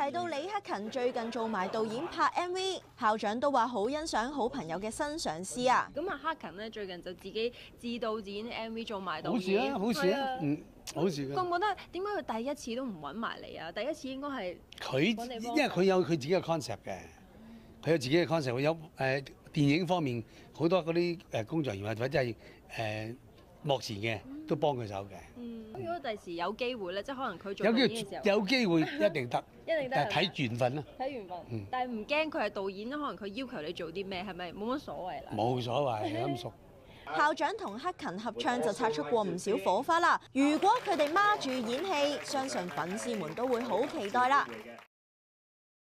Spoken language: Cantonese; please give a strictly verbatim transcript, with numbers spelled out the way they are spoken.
提到李克勤最近做埋導演拍 M V， 校長都話好欣賞好朋友嘅新嘗試啊。 咁啊，克勤咧最近就自己自導自演 M V 做埋導好事演， 啊，好事啊，嗯，好事嘅。 覺唔覺得點解佢第一次都唔揾埋你啊？第一次應該係佢，因為佢有佢自己嘅 concept 嘅，佢有自己嘅 concept，佢有誒、呃、電影方面好多嗰啲誒工作人員或者係誒、呃、幕前嘅都幫佢手嘅。 嗯，如果第時有機會咧，即係可能佢做有導演嘅時候， 機有機會一定得， 一定得但係睇緣分啦。 睇緣分。 嗯但係唔驚佢係導演，可能佢要求你做啲咩，係咪冇乜所謂啦？ 冇所謂，咁熟。 校長同克勤合唱就擦出過唔少火花啦。如果佢哋孖住演戲，相信粉絲們都會好期待啦。